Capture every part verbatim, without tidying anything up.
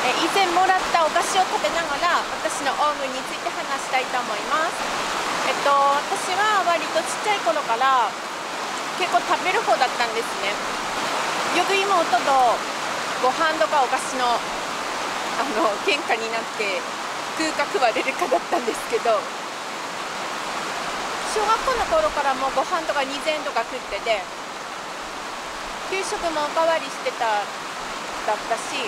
え以前もらったお菓子を食べながら私の大食いについて話したいと思います。えっと私は割とちっちゃい頃から結構食べる方だったんですね。よく妹とご飯とかお菓子のあの喧嘩になって食うか食われるかだったんですけど、小学校の頃からもうご飯とかにぜんとか食ってて、給食もおかわりしてただったし、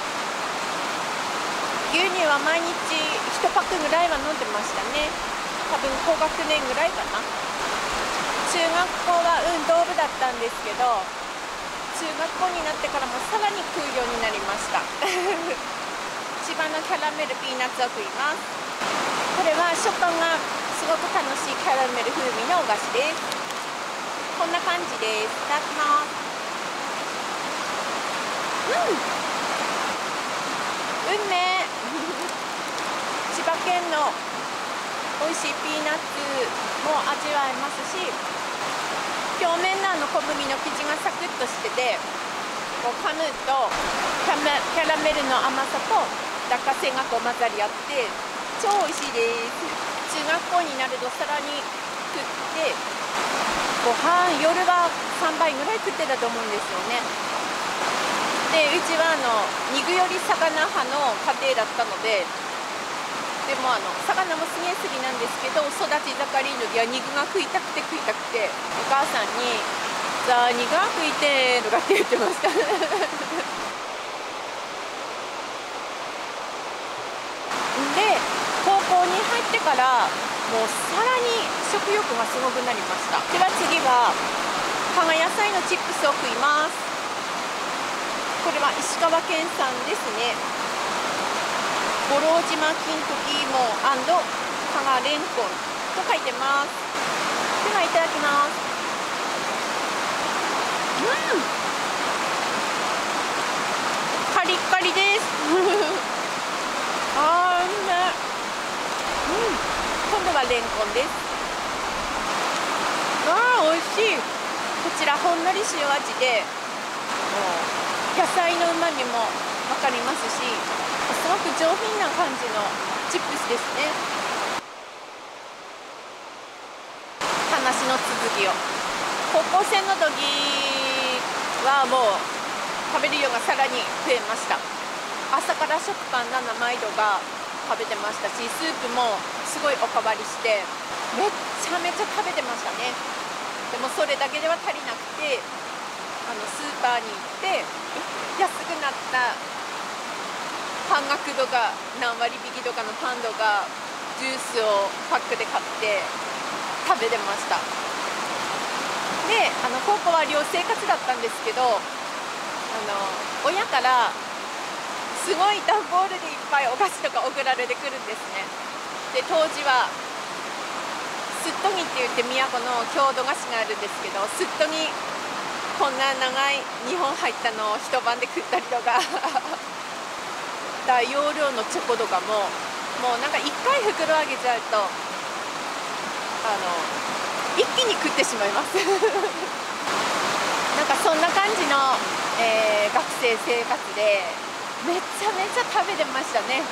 牛乳は毎日いちパックぐらいは飲んでましたね。多分高学年ぐらいかな。中学校は運動部だったんですけど、中学校になってからもさらに食うようになりました千葉のキャラメルピーナッツを食います。これは食感がすごく楽しいキャラメル風味のお菓子です。こんな感じです。いただきます。うん、運命千葉県の美味しいピーナッツも味わえますし、表面のあの小麦の生地がサクッとしてて、こう噛むとキャメキャラメルの甘さと落花生がこう混ざり合って超美味しいです。中学校になるとさらに食って、ご飯夜はさんばいぐらい食ってたと思うんですよね。でうちはあの肉より魚派の家庭だったので、でもあの魚もすげえ好きなんですけど、育ち盛りの時は肉が食いたくて食いたくて、お母さんに「じゃあ肉が食いて」とかって言ってましたで高校に入ってからもうさらに食欲がすごくなりました。では次は加賀野菜のチップスを食います。これは石川県産ですね。五郎島金時芋加賀れんこんと書いてます。ではいただきます。うん、カリッカリですあーうめえ、うん、今度はれんこんです。あー美味しい。こちらほんのり塩味で、野菜のうまみも分かりますし、すごく上品な感じのチップスですね。話の続きを、高校生の時はもう食べる量がさらに増えました。朝から食パンななまいとか食べてましたし、スープもすごいおかわりしてめっちゃめちゃ食べてましたね。でもそれだけでは足りなくて、あのスーパーに行って安くなった半額とか何割引きとかのパンとかジュースをパックで買って食べてました。であの高校は寮生活だったんですけど、あの親からすごい段ボールでいっぱいお菓子とか送られてくるんですね。で当時はすっとぎって言って宮古の郷土菓子があるんですけど、すっとぎこんな長いにほん入ったのを一晩で食ったりとか大容量のチョコとかももうなんかいっかい袋あげちゃうとあの一気に食ってしまいますなんかそんな感じの、えー、学生生活でめちゃめちゃ食べてましたね。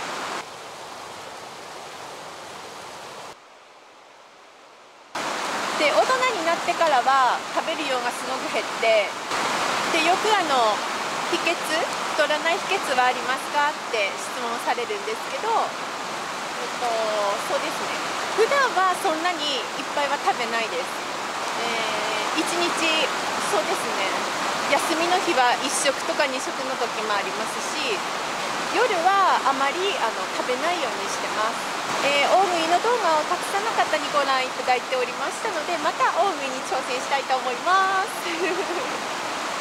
で大人になってからは食べる量がすごく減って、でよくあの秘訣太らない秘訣はありますかって質問されるんですけど、えっとそうですね、普段はそんなにいっぱいは食べないです。えー、いちにちそうですね、休みの日はいっしょくとかにしょくの時もありますし、夜はあまりあの食べないようにしてます。えー、大食いの動画をたくさんの方にご覧いただいておりましたので、また大食いに挑戦したいと思います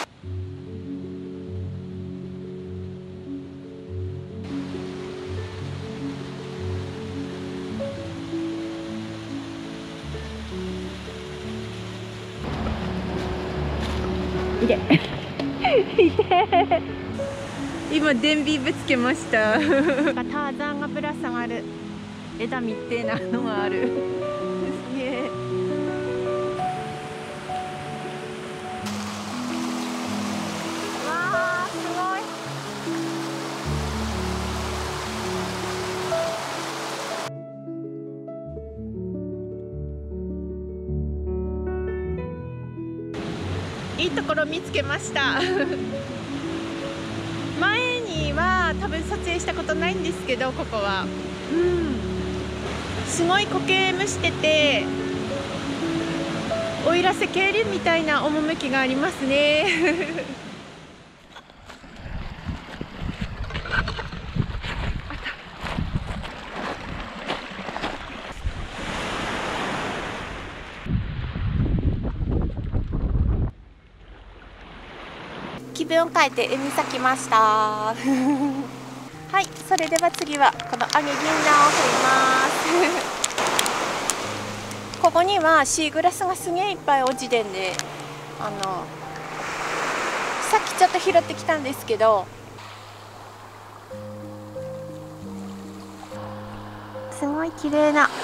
いていて今電ビぶつけましたターザンがぶら下がる枝みってえなのがあるすげえ。わーすごい。 いところ見つけました。前には多分撮影したことないんですけど、ここは、うん、すごい苔むしてて、奥入瀬渓流みたいな趣がありますね。気分を変えて海咲きました。はい、それでは次はこの揚げ銀杏を振ります。ここにはシーグラスがすげえいっぱい落ちてんで、あのさっきちょっと拾ってきたんですけど、すごい綺麗な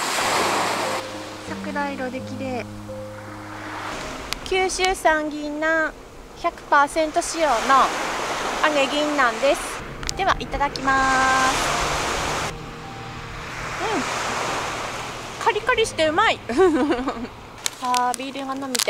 桜色で綺麗。九州産銀杏 ひゃくパーセント 使用の揚げ銀杏です。ではいただきます。うん、カリカリしてうまい。あー、ビールが飲みて。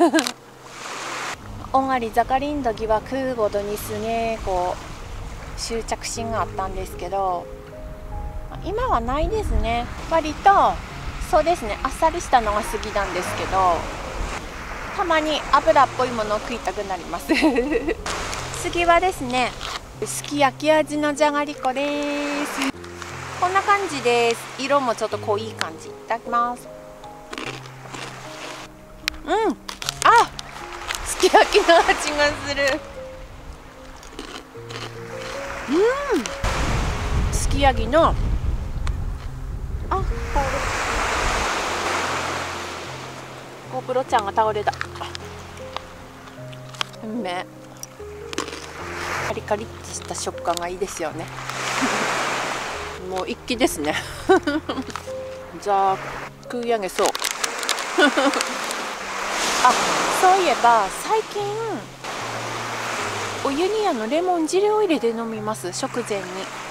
おがり盛りん時は食うごとにすげえこう執着心があったんですけど、今はないですね。割とそうですね、あっさりしたのが好きなんですけど、たまに油っぽいものを食いたくなります。次はですね、すき焼き味のじゃがりこです。こんな感じです。色もちょっと濃い感じ。いただきます。うん、あ、すき焼きの味がする。うん、すき焼きの、あ、倒れた。ゴープロちゃんが倒れた。うめえ。カリカリってした食感がいいですよね。もう一気ですね。じゃあ食い上げそう。あ、そういえば最近お湯にあのレモン汁を入れて飲みます、食前に。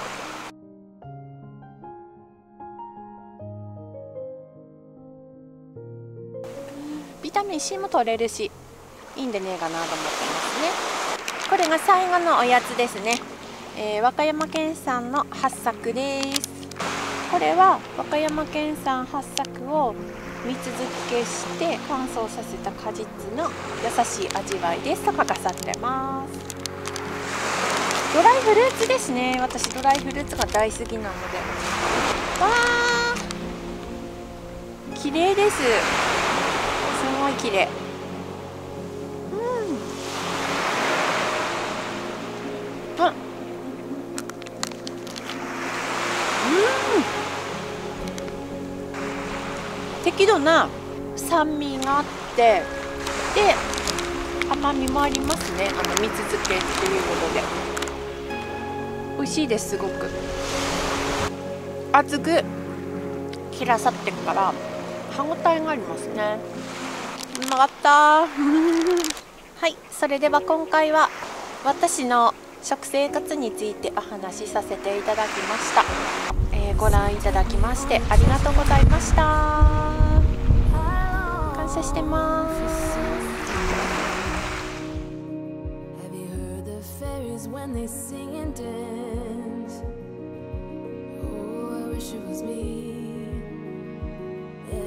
ビタミン C も取れるしいいんでねえかなと思ってますね。これが最後のおやつですね。えー、和歌山県産の八朔です。これは和歌山県産八朔を蜜漬けして乾燥させた果実の優しい味わいですと書かされてます。ドライフルーツですね。私ドライフルーツが大好きなので。わー、綺麗です。すごい綺麗。うん、うん、適度な酸味があって、で甘みもありますね。あの蜜漬けっていうことで美味しいです。すごく熱く切らさってから歯ごたえがありますね。うまかった。はい、それでは今回は私の食生活についてお話しさせていただきました。えー、ご覧いただきましてありがとうございました。感謝してます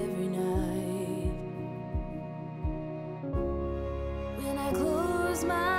。My